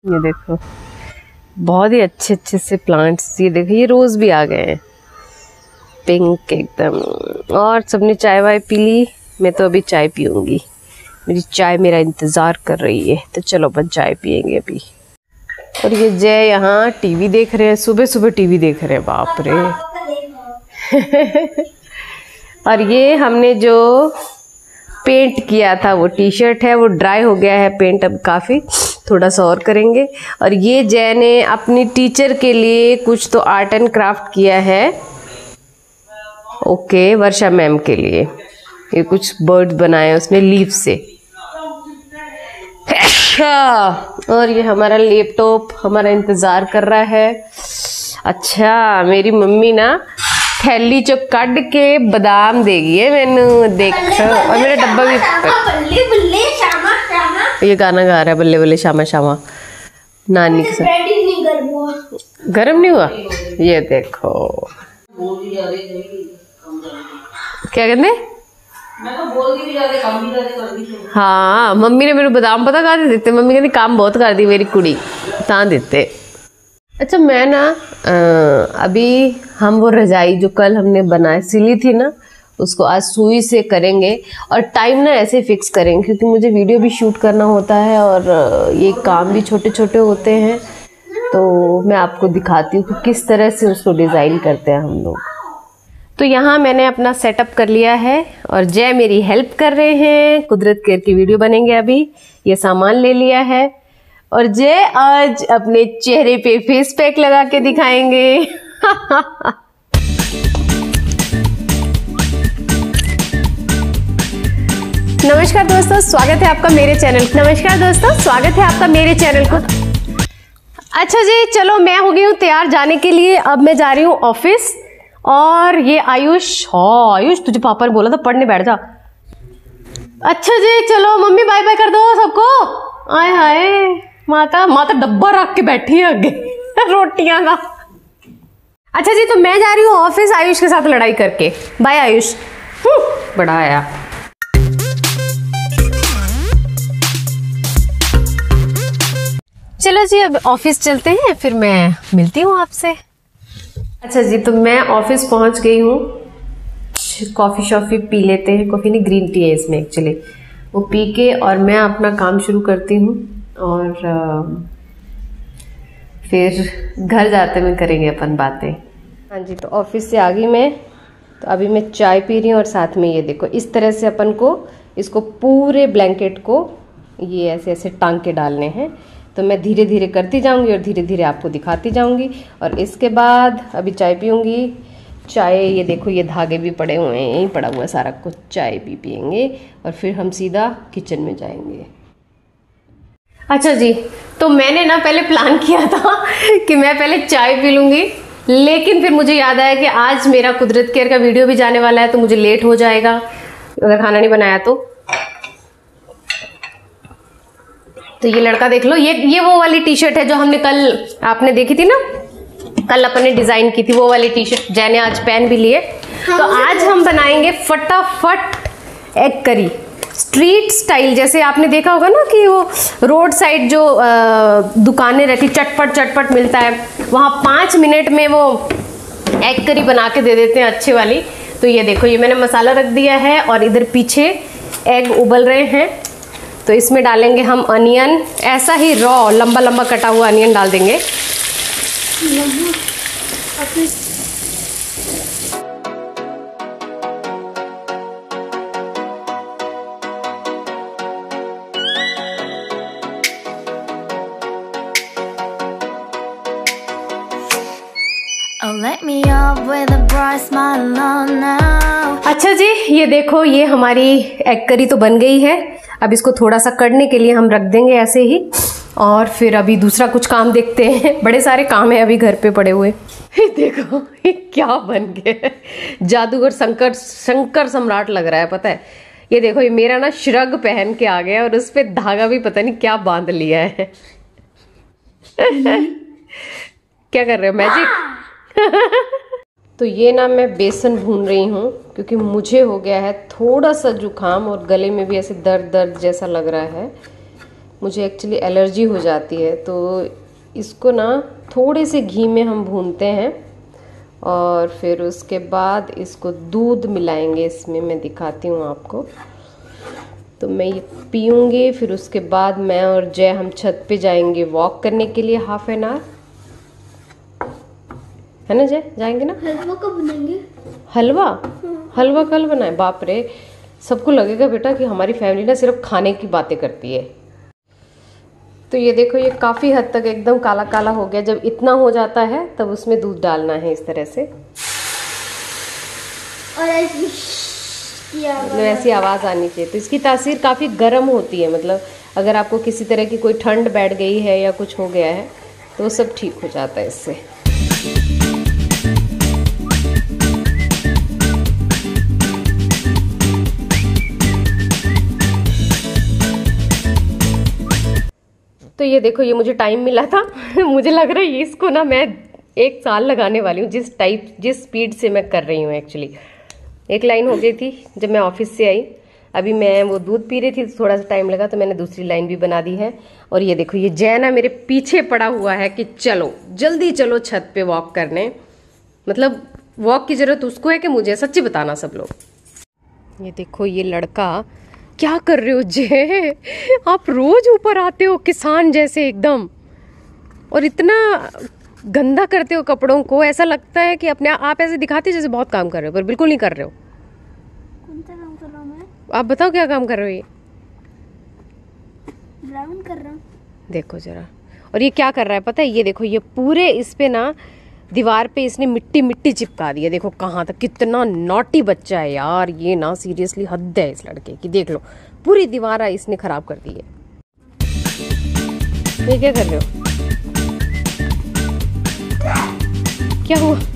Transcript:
ये देखो बहुत ही अच्छे अच्छे से प्लांट्स। ये देखो ये रोज भी आ गए हैं पिंक एकदम। और सबने चाय वाय पी ली, मैं तो अभी चाय पीऊंगी। मेरी चाय मेरा इंतज़ार कर रही है, तो चलो अपन चाय पियेंगे अभी। और ये जय यहाँ टीवी देख रहे हैं, सुबह सुबह टीवी देख रहे हैं, बाप रे। और ये हमने जो पेंट किया था वो टी शर्ट है, वो ड्राई हो गया है पेंट, अब काफ़ी थोड़ा सा और करेंगे। और ये जय ने अपनी टीचर के लिए कुछ तो आर्ट एंड क्राफ्ट किया है, ओके, वर्षा मैम के लिए। ये कुछ बर्ड्स बनाए उसने लीफ से। और ये हमारा लैपटॉप हमारा इंतज़ार कर रहा है। अच्छा मेरी मम्मी ना थैली चो कट के बादाम देगी है मैनू, देख। और मेरा डब्बा भी बल्ले बल्ले शामा शामा, ये गाना गा रहा है बल्ले बल्ले शामा शामा नानी के साथ। गर्म नहीं हुआ, ये देखो क्या कहते। मैं तो बोल दी जाते काम भी कर दी। हाँ मम्मी ने मेरे बादाम पता कहा देते, मम्मी कहती काम बहुत कर दी मेरी कुड़ी ता देते। अच्छा मैं ना अभी हम वो रजाई जो कल हमने बनाए सिली थी ना, उसको आज सुई से करेंगे। और टाइम ना ऐसे फिक्स करेंगे क्योंकि मुझे वीडियो भी शूट करना होता है और ये काम भी छोटे छोटे होते हैं, तो मैं आपको दिखाती हूँ कि किस तरह से उसको डिज़ाइन करते हैं हम लोग। तो यहाँ मैंने अपना सेटअप कर लिया है और जय मेरी हेल्प कर रहे हैं। कुदरत केयर की वीडियो बनेंगे अभी। ये सामान ले लिया है और जय आज अपने चेहरे पे फेस पैक लगा के दिखाएंगे। नमस्कार दोस्तों, स्वागत है आपका मेरे चैनल। नमस्कार दोस्तों, स्वागत है आपका मेरे चैनल को। अच्छा जी चलो, मैं हो गई हूँ तैयार जाने के लिए। अब मैं जा रही हूँ ऑफिस। और ये आयुष, हाँ आयुष तुझे पापा ने बोला था पढ़ने बैठ जा। अच्छा जी चलो, मम्मी बाय बाय कर दो सबको। आय हाय, माता डब्बा रख के बैठी है आगे रोटियां का। अच्छा जी तो मैं जा रही हूँ ऑफिस आयुष के साथ लड़ाई करके। बाय आयुष। बड़ा आया। चलो जी अब ऑफिस चलते हैं, फिर मैं मिलती हूँ आपसे। अच्छा जी तो मैं ऑफिस पहुंच गई हूँ। कॉफ़ी शॉफ़ी पी लेते हैं, कॉफ़ी नहीं ग्रीन टी है इसमें एक्चुअली, वो पी के और मैं अपना काम शुरू करती हूँ। और फिर घर जाते में करेंगे अपन बातें। हाँ जी तो ऑफिस से आ गई मैं, तो अभी मैं चाय पी रही हूँ और साथ में ये देखो इस तरह से अपन को इसको पूरे ब्लैंकेट को ये ऐसे ऐसे टांग के डालने हैं। तो मैं धीरे धीरे करती जाऊंगी और धीरे धीरे आपको दिखाती जाऊंगी। और इसके बाद अभी चाय पीऊंगी। चाय ये देखो ये धागे भी पड़े हुए हैं, यहीं पड़ा हुआ है सारा कुछ। चाय भी पियेंगे और फिर हम सीधा किचन में जाएंगे। अच्छा जी तो मैंने ना पहले प्लान किया था कि मैं पहले चाय पी लूँगी, लेकिन फिर मुझे याद आया कि आज मेरा कुदरत केयर का वीडियो भी जाने वाला है, तो मुझे लेट हो जाएगा अगर खाना नहीं बनाया तो ये लड़का देख लो, ये वो वाली टी शर्ट है जो हमने कल आपने देखी थी ना, कल अपन ने डिजाइन की थी, वो वाली टी शर्ट जय ने आज पहन भी लिए। तो आज हम बनाएंगे फटाफट एग करी स्ट्रीट स्टाइल। जैसे आपने देखा होगा ना कि वो रोड साइड जो दुकानें रहती चटपट चटपट मिलता है, वहाँ 5 मिनट में वो एग करी बना के दे देते हैं अच्छी वाली। तो ये देखो ये मैंने मसाला रख दिया है और इधर पीछे एग उबल रहे हैं। तो इसमें डालेंगे हम अनियन, ऐसा ही रॉ लंबा लंबा कटा हुआ अनियन डाल देंगे। अच्छा जी ये देखो ये हमारी एग करी तो बन गई है। अब इसको थोड़ा सा कड़ने के लिए हम रख देंगे ऐसे ही, और फिर अभी दूसरा कुछ काम देखते हैं। बड़े सारे काम है अभी घर पे पड़े हुए। देखो ये क्या बन गया, जादूगर शंकर सम्राट लग रहा है पता है। ये देखो ये मेरा ना श्रग पहन के आ गया और उस पे धागा भी पता नहीं क्या बांध लिया है। क्या कर रहे हो, मैजिक? तो ये ना मैं बेसन भून रही हूँ क्योंकि मुझे हो गया है थोड़ा सा जुकाम और गले में भी ऐसे दर्द दर्द जैसा लग रहा है। मुझे एक्चुअली एलर्जी हो जाती है, तो इसको ना थोड़े से घी में हम भूनते हैं और फिर उसके बाद इसको दूध मिलाएंगे इसमें, मैं दिखाती हूँ आपको। तो मैं ये पीऊँगी, फिर उसके बाद मैं और जय हम छत पे जाएंगे वॉक करने के लिए हाफ एन आवर, है ना जय? जाएंगे ना? हलवा कब बनाएंगे? हलवा? हलवा कल बनाए? बाप रे, सबको लगेगा बेटा कि हमारी फैमिली ना सिर्फ खाने की बातें करती है। तो ये देखो, ये काफ़ी हद तक एकदम काला काला हो गया। जब इतना हो जाता है तब उसमें दूध डालना है इस तरह से, और मतलब ऐसी आवाज़ आनी चाहिए। तो इसकी तासीर काफ़ी गर्म होती है, मतलब अगर आपको किसी तरह की कोई ठंड बैठ गई है या कुछ हो गया है तो सब ठीक हो जाता है इससे। तो ये देखो, ये मुझे टाइम मिला था मुझे लग रहा है इसको ना मैं 1 साल लगाने वाली हूँ, जिस स्पीड से मैं कर रही हूँ। एक्चुअली 1 लाइन हो गई थी जब मैं ऑफिस से आई, अभी मैं वो दूध पी रही थी तो थोड़ा सा टाइम लगा, तो मैंने दूसरी लाइन भी बना दी है। और ये देखो, ये जय ना मेरे पीछे पड़ा हुआ है कि चलो जल्दी चलो छत पे वॉक करने। मतलब वॉक की जरूरत उसको है कि मुझे? सच्ची बताना सब लोग। ये देखो, ये लड़का क्या कर रहे हो जय? आप रोज ऊपर आते हो किसान जैसे एकदम, और इतना गंदा करते हो कपड़ों को, ऐसा लगता है कि अपने आप ऐसे दिखाते हो जैसे बहुत काम कर रहे हो, पर बिल्कुल नहीं कर रहे हो। कौन सा काम कर रहा हूँ मैं? आप बताओ क्या काम कर रहे हो? ये ब्राउन कर रहा हूँ। देखो जरा, और ये क्या कर रहा है पता है? ये देखो, ये पूरे इस पे ना दीवार पे इसने मिट्टी मिट्टी चिपका दी है। देखो कहाँ तक, कितना नॉटी बच्चा है यार ये ना, सीरियसली हद है इस लड़के की। देख लो, पूरी दीवार इसने खराब कर दी है। ये क्या कर रहे हो? क्या हुआ?